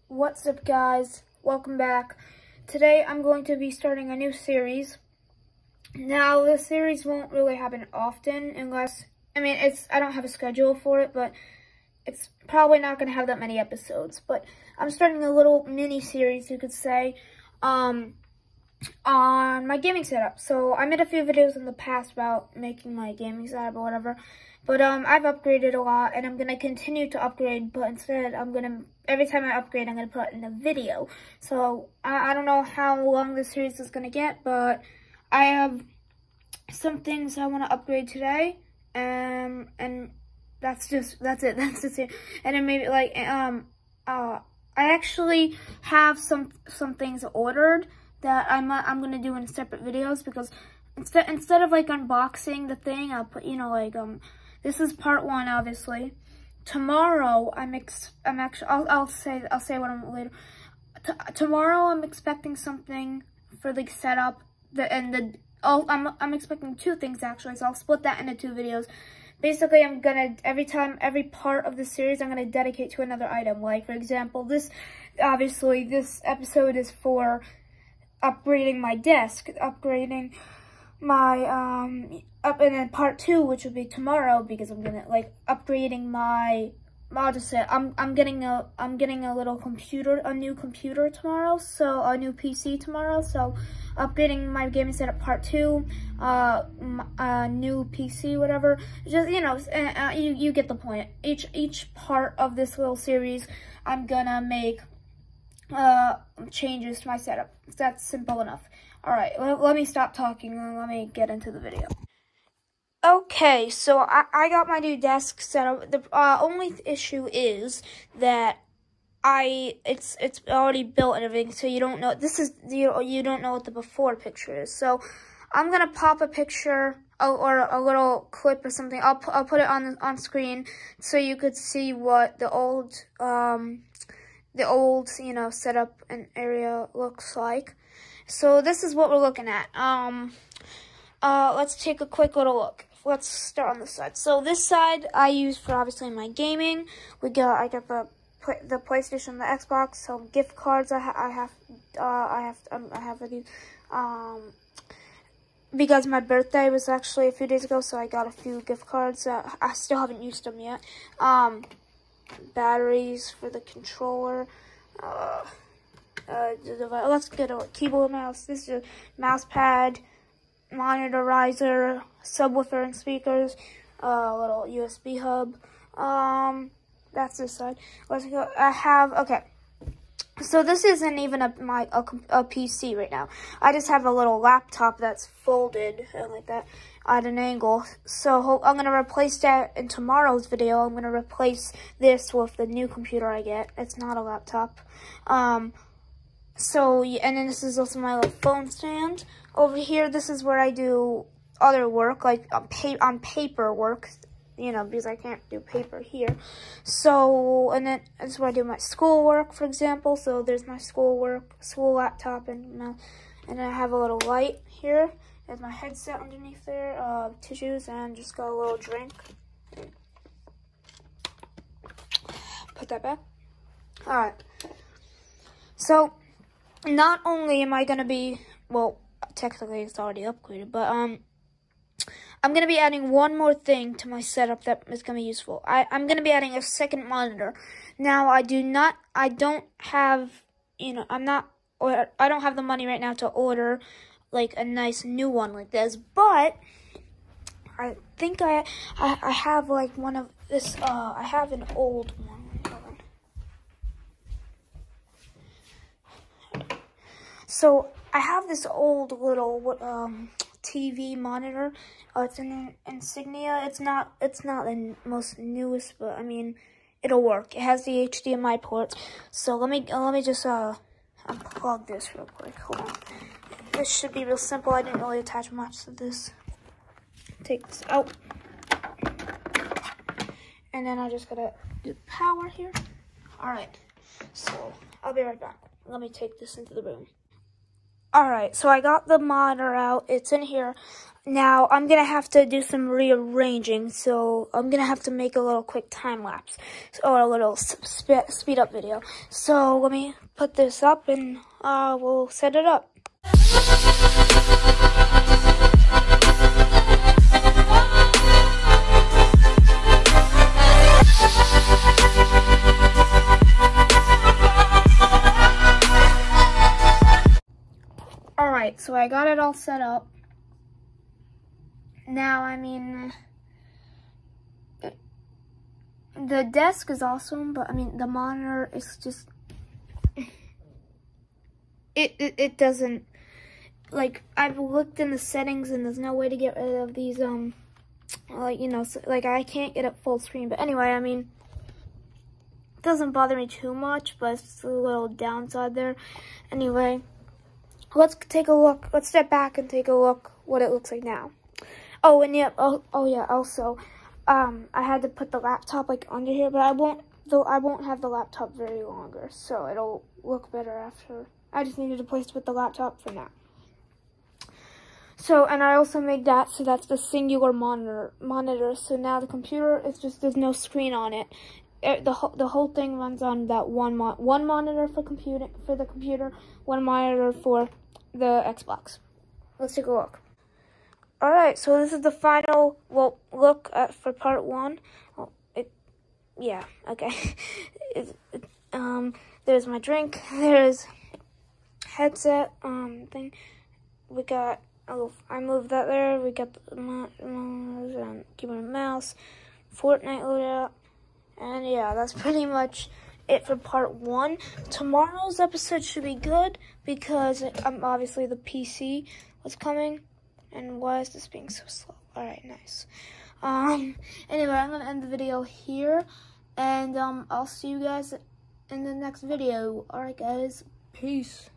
What's up, guys? Welcome back. Today I'm going to be starting a new series. Now, this series won't really happen often unless, I don't have a schedule for it, but it's probably not going to have that many episodes. But I'm starting a little mini series, you could say, on my gaming setup. So I made a few videos in the past about making my gaming setup or whatever. But I've upgraded a lot, and I'm going to continue to upgrade, but instead every time I upgrade, I'm going to put it in a video. So I don't know how long this series is going to get, but I have some things I want to upgrade today, and that's it. And then maybe I actually have some things ordered that I'm going to do in separate videos, because instead of like unboxing the thing, I'll put, this is part 1, obviously. Tomorrow, I'll say what I'm later. Tomorrow, I'm expecting something for the setup, I'm expecting 2 things actually, so I'll split that into 2 videos. Basically, I'm gonna, every part of the series, I'm gonna dedicate to another item. Like, for example, this episode is for upgrading my desk, upgrading my, and then part 2, which will be tomorrow, because I'm gonna, upgrading my, I'll just say, I'm getting a little computer, a new computer tomorrow, so, a new PC tomorrow, so, upgrading my gaming setup part 2, new PC, whatever, just, you get the point. Each part of this little series, I'm gonna make, changes to my setup. That's simple enough. Alright, let me stop talking and let me get into the video. Okay, so I got my new desk set up. The only issue is that it's already built and everything, so you don't know, you don't know what the before picture is. So I'm gonna pop a picture or a little clip or something. I'll put it on screen so you could see what the old setup and area looks like. So this is what we're looking at. Let's take a quick little look. Let's start on this side. So this side I use for obviously my gaming. I got the PlayStation, the Xbox, some gift cards I have for these. Because my birthday was actually a few days ago, so I got a few gift cards. I still haven't used them yet. Batteries for the controller. Let's get a keyboard, mouse. This is a mouse pad, monitor riser, subwoofer and speakers, a little USB hub. That's this side. Let's go. Okay. So this isn't even a PC right now. I just have a little laptop that's folded like that at an angle. So I'm gonna replace that in tomorrow's video. I'm gonna replace this with the new computer I get. It's not a laptop. So, and then this is also my little phone stand. Over here, this is where I do other work, like on paper work, because I can't do paper here. So, and then this is where I do my schoolwork, for example. So there's my school laptop, and then I have a little light here. There's my headset underneath there, tissues, and just got a little drink. Put that back. Alright. So, not only am I going to be, well, technically it's already upgraded, but I'm going to be adding one more thing to my setup that is going to be useful. I'm going to be adding a second monitor. Now, I don't have the money right now to order, like, a nice new one like this, but I think I have, like, one of this, I have an old one. So I have this old little TV monitor. It's an Insignia. It's not the most newest, but I mean, it'll work. It has the HDMI ports. So let me just unplug this real quick. Hold on. This should be real simple. I didn't really attach much to this. Take this out, and then I just gotta do power here. All right. So I'll be right back. Let me take this into the room. Alright, so I got the monitor out. It's in here. Now, I'm going to have to do some rearranging, so I'm going to have to make a little quick time lapse, or a little speed up video. So, let me put this up and we'll set it up. Alright, so I got it all set up. Now, I mean, the desk is awesome, but I mean, the monitor is just, it doesn't, like, I've looked in the settings and there's no way to get rid of these, like, you know, like, I can't get it full screen. But anyway, I mean, it doesn't bother me too much, but it's a little downside there. Anyway, let's take a look, let's step back and take a look what it looks like now. Oh, and yeah, oh yeah, also, I had to put the laptop, like, under here, but I won't have the laptop very longer, so it'll look better after. I just needed a place to put the laptop for now. So, and I also made that, so that's the singular monitor, so now the computer is just, there's no screen on it. The whole thing runs on that one monitor for the computer, one monitor for the Xbox. Let's take a look. Alright, so this is the final, well, look for part 1. Oh, yeah, okay. There's my drink, there's headset, thing. We got, I moved that there, we got the keyboard and mouse, Fortnite loadout, and yeah, that's pretty much it for part 1. Tomorrow's episode should be good, because obviously the PC was coming. And why is this being so slow? Alright, nice. Anyway, I'm going to end the video here. And, I'll see you guys in the next video. Alright, guys. Peace.